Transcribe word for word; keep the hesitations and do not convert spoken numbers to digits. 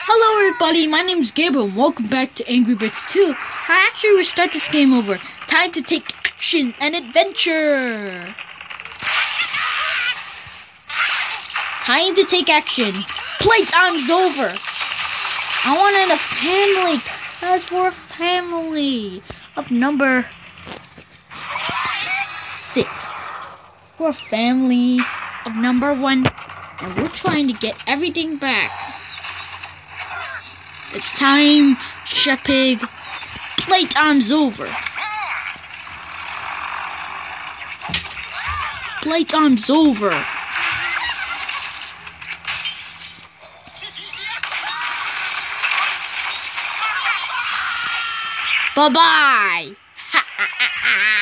Hello everybody, my name is Gabriel and welcome back to Angry Birds two. I actually will start this game over. Time to take action and adventure. Time to take action. Playtime's over. I want a family because we're a family of number six. We're a family of number one and we're trying to get everything back. It's time, Shepig. Playtime's over. Playtime's over. Bye-bye.